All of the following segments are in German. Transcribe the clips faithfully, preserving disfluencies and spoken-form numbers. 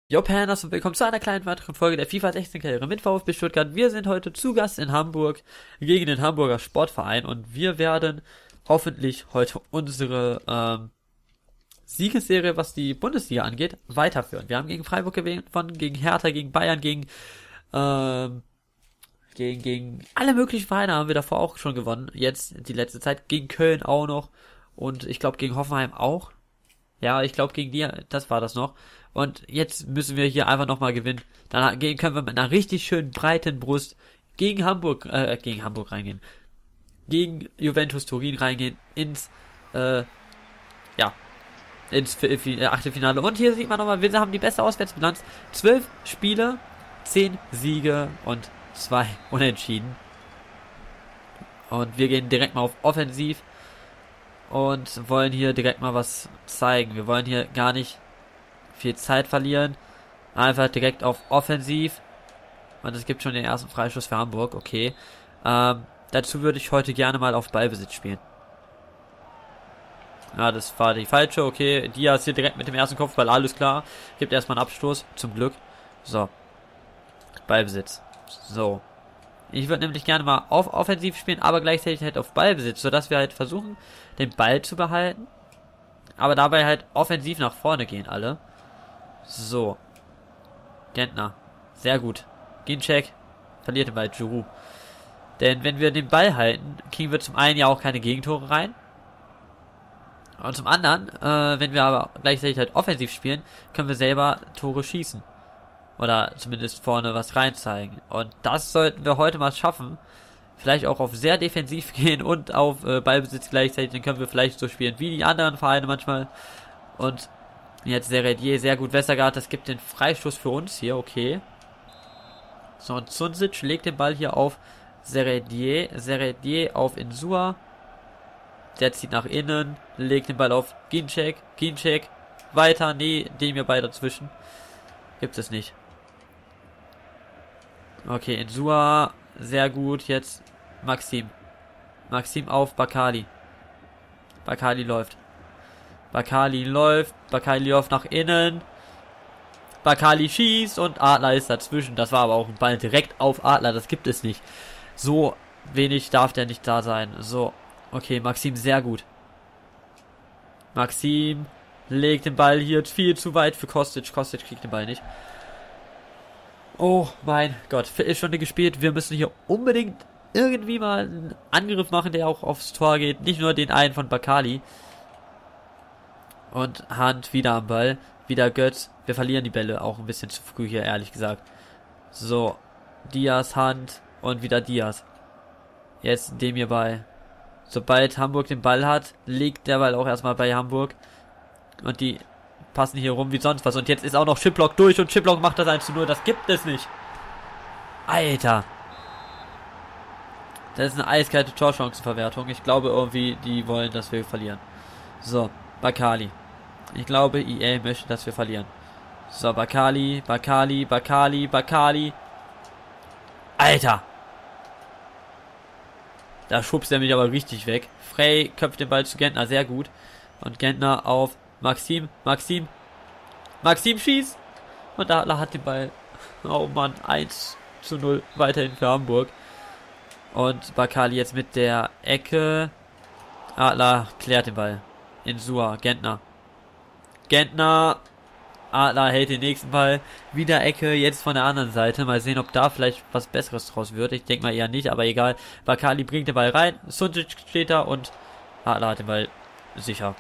Jo, Panas und willkommen zu einer kleinen weiteren Folge der FIFA sechzehn Karriere mit VfB Stuttgart. Wir sind heute zu Gast in Hamburg gegen den Hamburger Sportverein und wir werden hoffentlich heute unsere ähm, Siegesserie, was die Bundesliga angeht, weiterführen. Wir haben gegen Freiburg gewonnen, gegen Hertha, gegen Bayern, gegen ähm, gegen gegen alle möglichen Vereine haben wir davor auch schon gewonnen. Jetzt die letzte Zeit gegen Köln auch noch und ich glaube gegen Hoffenheim auch. Ja, ich glaube gegen die, das war das noch. Und jetzt müssen wir hier einfach nochmal gewinnen. Dann können wir mit einer richtig schönen breiten Brust gegen Hamburg, äh, gegen Hamburg reingehen. Gegen Juventus Turin reingehen ins, äh, ja, ins Achtelfinale. Und hier sieht man nochmal, wir haben die beste Auswärtsbilanz. Zwölf Spiele, zehn Siege und zwei Unentschieden. Und wir gehen direkt mal auf Offensiv und wollen hier direkt mal was zeigen. Wir wollen hier gar nicht viel Zeit verlieren. Einfach direkt auf Offensiv. Und es gibt schon den ersten Freischuss für Hamburg. Okay. Ähm, dazu würde ich heute gerne mal auf Ballbesitz spielen. Ja, das war die falsche. Okay, Diaz hier direkt mit dem ersten Kopfball. Alles klar. Gibt erstmal einen Abstoß. Zum Glück. So. Ballbesitz. So. Ich würde nämlich gerne mal auf Offensiv spielen, aber gleichzeitig halt auf Ballbesitz, sodass wir halt versuchen, den Ball zu behalten. Aber dabei halt offensiv nach vorne gehen alle. So. Gentner. Sehr gut. Ginczek. Verliert den Ball. Giroud. Denn wenn wir den Ball halten, kriegen wir zum einen ja auch keine Gegentore rein. Und zum anderen, äh, wenn wir aber gleichzeitig halt offensiv spielen, können wir selber Tore schießen. Oder zumindest vorne was reinzeigen. Und das sollten wir heute mal schaffen. Vielleicht auch auf sehr defensiv gehen und auf äh, Ballbesitz gleichzeitig. Dann können wir vielleicht so spielen wie die anderen Vereine manchmal. Und jetzt Seredier, sehr gut. Westergaard, das gibt den Freistoß für uns hier, okay. So, und Zunzic legt den Ball hier auf Seredier. Seredier auf Insua. Der zieht nach innen, legt den Ball auf Ginczek. Ginczek, weiter, nee, dem hier bei dazwischen. Gibt es nicht. Okay, Insua, sehr gut, jetzt Maxim. Maxim auf Bakali. Bakali läuft. Bakali läuft, Bakali läuft nach innen. Bakali schießt und Adler ist dazwischen. Das war aber auch ein Ball direkt auf Adler, das gibt es nicht. So wenig darf der nicht da sein. So, okay, Maxim sehr gut. Maxim legt den Ball hier viel zu weit für Kostic. Kostic kriegt den Ball nicht. Oh mein Gott, Viertelstunde gespielt. Wir müssen hier unbedingt irgendwie mal einen Angriff machen, der auch aufs Tor geht. Nicht nur den einen von Bakali. Und Hand wieder am Ball. Wieder Götz. Wir verlieren die Bälle auch ein bisschen zu früh hier, ehrlich gesagt. So. Diaz, Hand. Und wieder Diaz. Jetzt dem hierbei. Sobald Hamburg den Ball hat, liegt der Ball auch erstmal bei Hamburg. Und die passen hier rum wie sonst was. Und jetzt ist auch noch Chiplock durch. Und Chiplock macht das eins zu null. Das gibt es nicht. Alter. Das ist eine eiskalte Torchancenverwertung. Ich glaube irgendwie, die wollen, dass wir verlieren. So. Bakali. Ich glaube, E A möchte, dass wir verlieren. So, Bakali, Bakali, Bakali, Bakali. Alter! Da schubst er mich aber richtig weg. Frey köpft den Ball zu Gentner, sehr gut. Und Gentner auf Maxim, Maxim. Maxim schießt! Und Adler hat den Ball. Oh Mann, eins zu null weiterhin für Hamburg. Und Bakali jetzt mit der Ecke. Adler klärt den Ball. Insua, Gentner. Gentner. Adler hält den nächsten Ball. Wieder Ecke, jetzt von der anderen Seite. Mal sehen, ob da vielleicht was Besseres draus wird. Ich denke mal eher nicht, aber egal. Bakali bringt den Ball rein. Sundic steht da und Adler hat den Ball sicher.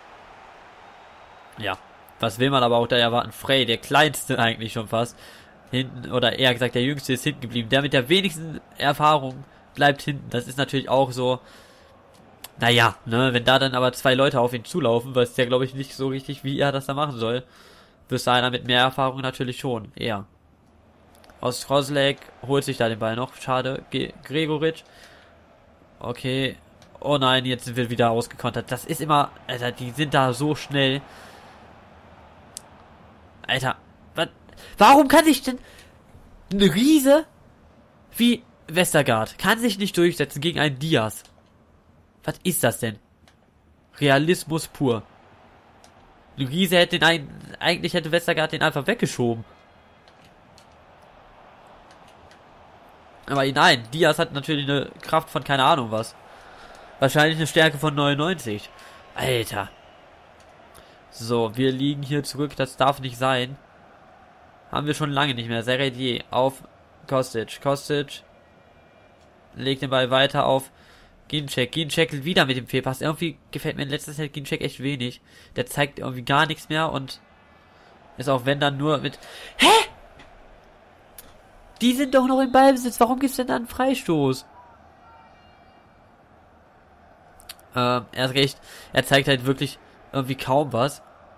Ja. Was will man aber auch da erwarten? Frey, der kleinste eigentlich schon fast. Hinten, oder eher gesagt, der jüngste ist hinten geblieben. Der mit der wenigsten Erfahrung bleibt hinten. Das ist natürlich auch so. Naja, ne, wenn da dann aber zwei Leute auf ihn zulaufen, weiß der, glaube ich, nicht so richtig, wie er das da machen soll. Wüsste einer mit mehr Erfahrung natürlich schon, eher. Aus Rosleck holt sich da den Ball noch, schade. Ge Gregoritsch. Okay. Oh nein, jetzt sind wir wieder ausgekontert. Das ist immer, Alter, die sind da so schnell. Alter, was? Warum kann sich denn ein Riese wie Westergaard kann sich nicht durchsetzen gegen einen Diaz? Was ist das denn? Realismus pur. Riese hätte den ein, eigentlich hätte Westergaard den einfach weggeschoben. Aber nein, Diaz hat natürlich eine Kraft von keine Ahnung was. Wahrscheinlich eine Stärke von neunundneunzig. Alter. So, wir liegen hier zurück, das darf nicht sein. Haben wir schon lange nicht mehr. Seredier auf Kostic. Kostic legt den Ball weiter auf Ginczek. Ginczek wieder mit dem Fehlpass. Irgendwie gefällt mir in letzter Zeit Ginczek echt wenig. Der zeigt irgendwie gar nichts mehr und ist auch wenn dann nur mit... Hä? Die sind doch noch im Ballbesitz. Warum gibt's denn da einen Freistoß? Ähm, er hat recht. Er zeigt halt wirklich irgendwie kaum was.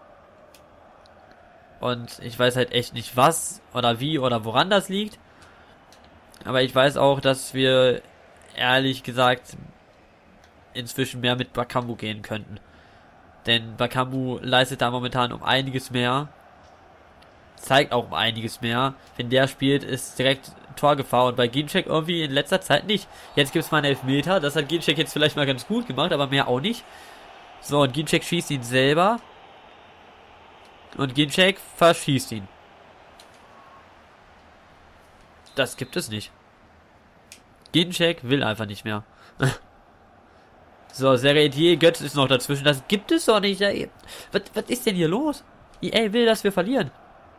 Und ich weiß halt echt nicht was oder wie oder woran das liegt. Aber ich weiß auch, dass wir ehrlich gesagt inzwischen mehr mit Bakambu gehen könnten. Denn Bakambu leistet da momentan um einiges mehr. Zeigt auch um einiges mehr. Wenn der spielt, ist direkt Torgefahr. Und bei Ginczek irgendwie in letzter Zeit nicht. Jetzt gibt es mal einen Elfmeter. Das hat Ginczek jetzt vielleicht mal ganz gut gemacht, aber mehr auch nicht. So, und Ginczek schießt ihn selber. Und Ginczek verschießt ihn. Das gibt es nicht. Ginczek will einfach nicht mehr. So, Seredier, Götz ist noch dazwischen. Das gibt es doch nicht. Was, was ist denn hier los? E A will, dass wir verlieren.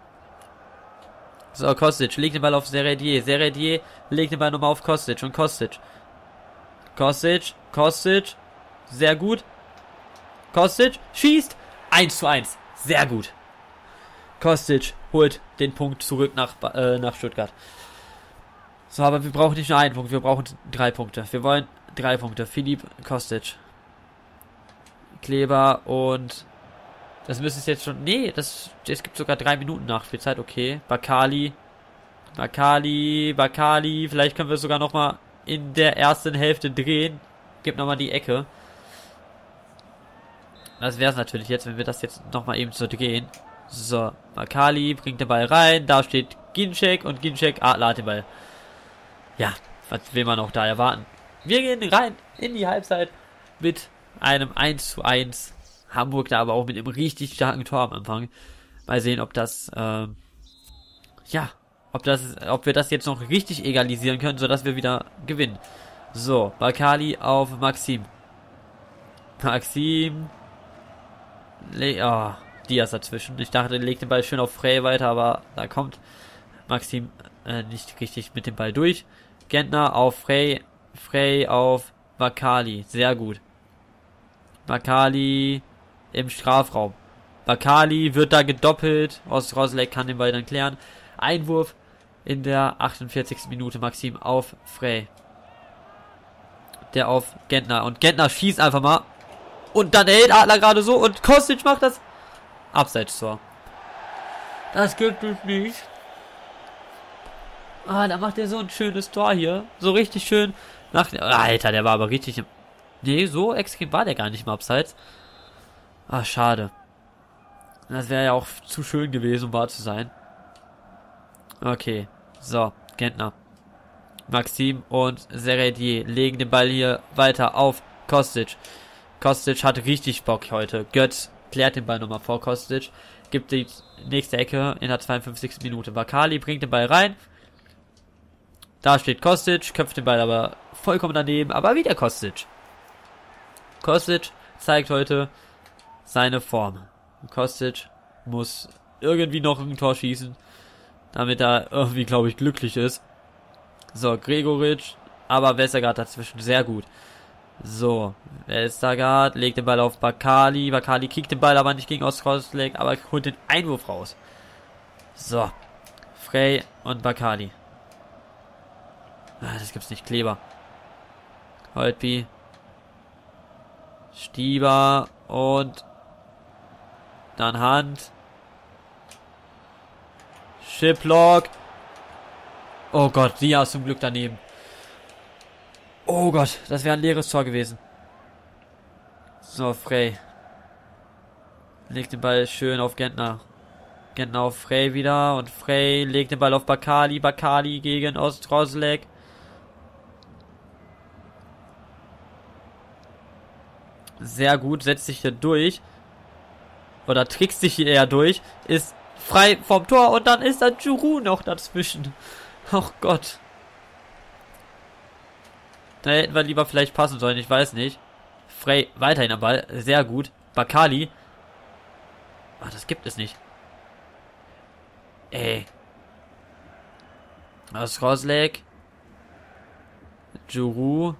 So, Kostic legt den Ball auf Seredier. Seredier legt den Ball nochmal auf Kostic. Und Kostic. Kostic, Kostic. Sehr gut. Kostic schießt. eins zu eins. Sehr gut. Kostic holt den Punkt zurück nach, äh, nach Stuttgart. So, aber wir brauchen nicht nur einen Punkt, wir brauchen drei Punkte. Wir wollen drei Punkte. Filip Kostic. Kleber und... Das müsste es jetzt schon... Nee, das, es gibt sogar drei Minuten Nachspielzeit, okay. Bakali. Bakali, Bakali. Vielleicht können wir es sogar nochmal in der ersten Hälfte drehen. Gib nochmal die Ecke. Das wäre es natürlich jetzt, wenn wir das jetzt nochmal eben so drehen. So, Bakali bringt den Ball rein. Da steht Ginczek und Ginczek adler den Ball. Ja, was will man auch da erwarten? Wir gehen rein in die Halbzeit mit einem eins zu eins. Hamburg da aber auch mit einem richtig starken Tor am Anfang. Mal sehen, ob das, ähm, ja, ob das, ob wir das jetzt noch richtig egalisieren können, sodass wir wieder gewinnen. So, Bakali auf Maxim. Maxim. Le oh, Diaz dazwischen. Ich dachte, er legt den Ball schön auf Frey weiter, aber da kommt Maxim äh, nicht richtig mit dem Ball durch. Gentner auf Frey. Frey auf Bakali. Sehr gut. Bakali im Strafraum. Bakali wird da gedoppelt. Ostrozlek kann den Ball dann klären. Einwurf in der achtundvierzigsten Minute. Maxim auf Frey. Der auf Gentner. Und Gentner schießt einfach mal. Und dann hält Adler gerade so. Und Kostic macht das Abseits-Tor. Das gibt es nicht. Ah, da macht er so ein schönes Tor hier. So richtig schön. Nach, Alter, der war aber richtig... Nee, so extrem war der gar nicht im Abseits. Ah, schade. Das wäre ja auch zu schön gewesen, um wahr zu sein. Okay. So, Gentner. Maxim und Seredier legen den Ball hier weiter auf Kostic. Kostic hat richtig Bock heute. Götz klärt den Ball nochmal vor Kostic. Gibt die nächste Ecke in der zweiundfünfzigsten Minute. Bakali bringt den Ball rein. Da steht Kostic, köpft den Ball aber vollkommen daneben. Aber wieder Kostic. Kostic zeigt heute seine Form. Kostic muss irgendwie noch ein Tor schießen, damit er irgendwie, glaube ich, glücklich ist. So, Gregoritsch, aber Westergaard dazwischen, sehr gut. So, Westergaard legt den Ball auf Bakali. Bakali kickt den Ball aber nicht gegen Ostrozlek, aber holt den Einwurf raus. So, Frey und Bakali. Ah, das gibt's nicht, Kleber. Holtby. Stieber und dann Hand. Schiplock. Oh Gott, Diaz zum Glück daneben. Oh Gott, das wäre ein leeres Tor gewesen. So, Frey. Legt den Ball schön auf Gentner. Gentner auf Frey wieder und Frey legt den Ball auf Bakali. Bakali gegen Ostrozlek. Sehr gut, setzt sich hier durch. oder trickst sich hier eher durch, ist frei vom Tor und dann ist da Giroud noch dazwischen. Ach Gott. Da hätten wir lieber vielleicht passen sollen, ich weiß nicht. Frey weiterhin am Ball, sehr gut. Bakali. Ach, das gibt es nicht. Ey. Aus Roslek. Giroud.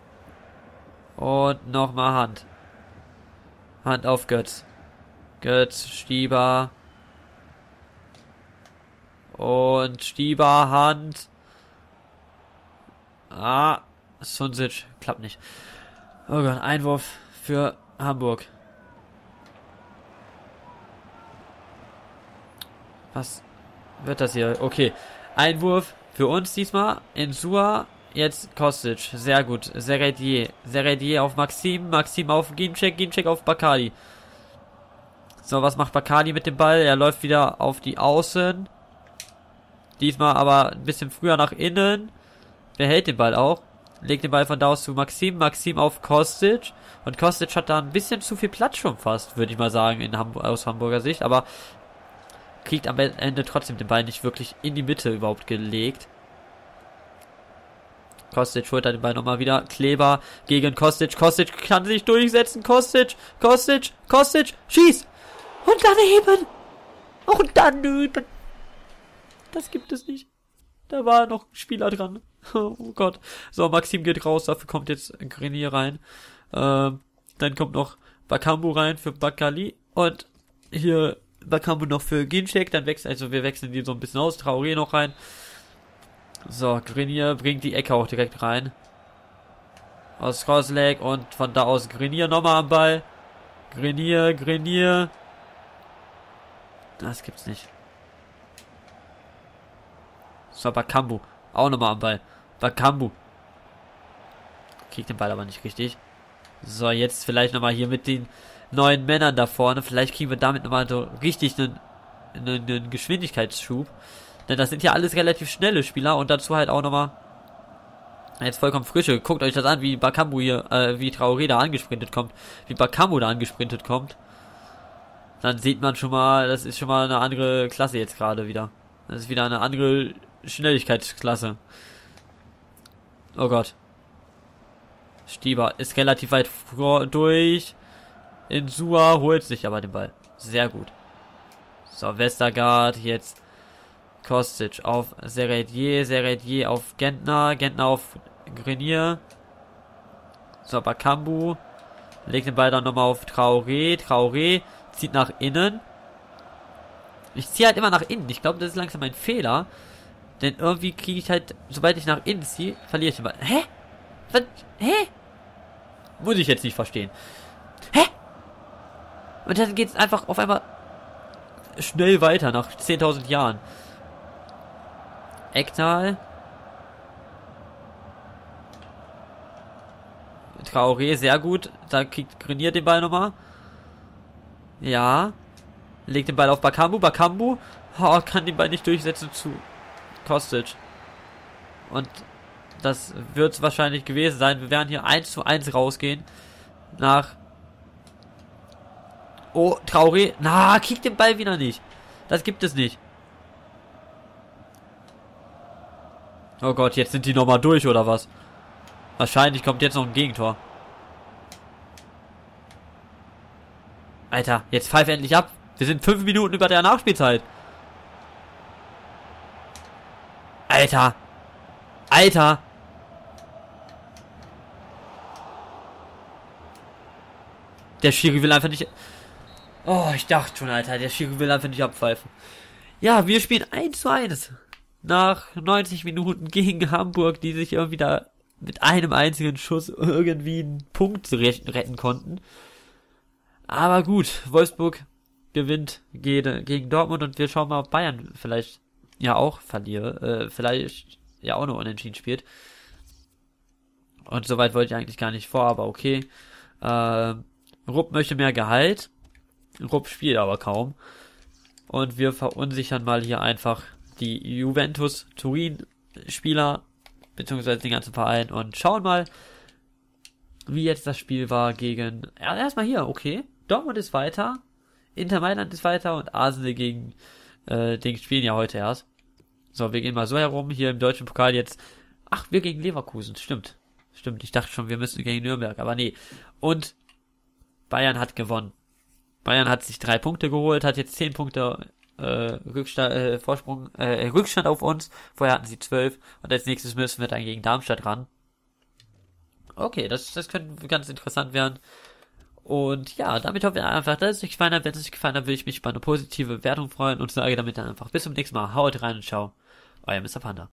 Und nochmal Hand. Hand auf Götz. Götz, Stieber. Und Stieber, Hand. Ah, Sunsic. Klappt nicht. Oh Gott, Einwurf für Hamburg. Was wird das hier? Okay. Einwurf für uns diesmal. Insua. Jetzt Kostic. Sehr gut. Seredier. Seredier auf Maxim. Maxim auf Ginczek. Ginczek auf Bakali. So, was macht Bakali mit dem Ball? Er läuft wieder auf die Außen. Diesmal aber ein bisschen früher nach innen. Behält den Ball auch. Legt den Ball von da aus zu Maxim. Maxim auf Kostic. Und Kostic hat da ein bisschen zu viel Platz schon fast, würde ich mal sagen, in Hamburg, aus Hamburger Sicht. Aber kriegt am Ende trotzdem den Ball nicht wirklich in die Mitte überhaupt gelegt. Kostic holt den Ball nochmal wieder. Kleber gegen Kostic. Kostic kann sich durchsetzen. Kostic, Kostic, Kostic, schieß! Und daneben! Und daneben! Das gibt es nicht. Da war noch ein Spieler dran. Oh Gott. So, Maxim geht raus. Dafür kommt jetzt Grenier rein. Ähm, dann kommt noch Bakambu rein für Bakali. Und hier Bakambu noch für Ginczek. Dann wechseln, also wir wechseln die so ein bisschen aus. Traoré noch rein. So, Grenier bringt die Ecke auch direkt rein. Aus Roslek und von da aus Grenier nochmal am Ball. Grenier, Grenier. Das gibt's nicht. So, Bakambu. Auch nochmal am Ball. Bakambu. Kriegt den Ball aber nicht richtig. So, jetzt vielleicht nochmal hier mit den neuen Männern da vorne. Vielleicht kriegen wir damit nochmal so richtig einen, einen, einen Geschwindigkeitsschub. Denn das sind ja alles relativ schnelle Spieler und dazu halt auch nochmal jetzt vollkommen frische. Guckt euch das an, wie Bakambu hier, äh, wie Traoré da angesprintet kommt. Wie Bakambu da angesprintet kommt. Dann sieht man schon mal, das ist schon mal eine andere Klasse jetzt gerade wieder. Das ist wieder eine andere Schnelligkeitsklasse. Oh Gott. Stieber ist relativ weit vor, durch. Insua holt sich aber den Ball. Sehr gut. So, Westergaard jetzt Kostic auf Seredier, Seredier auf Gentner, Gentner auf Grenier. So, Bakambu legt den Ball dann nochmal auf Traoré, Traoré zieht nach innen. Ich ziehe halt immer nach innen. Ich glaube, das ist langsam ein Fehler. Denn irgendwie kriege ich halt, sobald ich nach innen ziehe, verliere ich den Ball. Hä? Was? Hä? Muss ich jetzt nicht verstehen. Hä? Und dann geht es einfach auf einmal schnell weiter nach zehntausend Jahren. Ektal. Traoré, sehr gut. Da kriegt Grenier den Ball nochmal. Ja. Legt den Ball auf Bakambu. Bakambu oh, kann den Ball nicht durchsetzen zu Kostic. Und das wird es wahrscheinlich gewesen sein. Wir werden hier eins zu eins rausgehen. Nach... Oh, Traoré. Na, kriegt den Ball wieder nicht. Das gibt es nicht. Oh Gott, jetzt sind die nochmal durch, oder was? Wahrscheinlich kommt jetzt noch ein Gegentor. Alter, jetzt pfeif endlich ab. Wir sind fünf Minuten über der Nachspielzeit. Alter. Alter. Der Schiri will einfach nicht... Oh, ich dachte schon, Alter. Der Schiri will einfach nicht abpfeifen. Ja, wir spielen eins zu eins. Nach neunzig Minuten gegen Hamburg, die sich irgendwie da mit einem einzigen Schuss irgendwie einen Punkt retten konnten. Aber gut, Wolfsburg gewinnt gegen Dortmund und wir schauen mal, ob Bayern vielleicht ja auch verliert, äh, vielleicht ja auch nur unentschieden spielt. Und soweit wollte ich eigentlich gar nicht vor, aber okay. Äh, Rupp möchte mehr Gehalt. Rupp spielt aber kaum. Und wir verunsichern mal hier einfach die Juventus Turin Spieler, beziehungsweise den ganzen Verein und schauen mal, wie jetzt das Spiel war gegen, ja, erstmal hier, okay. Dortmund ist weiter Inter Mailand ist weiter und Arsenal gegen, äh, den spielen ja heute erst. So, wir gehen mal so herum, hier im deutschen Pokal jetzt, ach, wir gegen Leverkusen, stimmt. Stimmt, ich dachte schon, wir müssen gegen Nürnberg, aber nee. Und Bayern hat gewonnen. Bayern hat sich drei Punkte geholt, hat jetzt zehn Punkte äh, Rückstand, äh, Vorsprung, äh, Rückstand auf uns. Vorher hatten sie zwölf und als nächstes müssen wir dann gegen Darmstadt ran. Okay, das, das könnte ganz interessant werden. Und ja, damit hoffe ich einfach, dass es euch gefallen hat. Wenn es euch gefallen hat, würde ich mich über eine positive Wertung freuen und sage damit dann einfach bis zum nächsten Mal. Haut rein und ciao. Euer Mister Panda.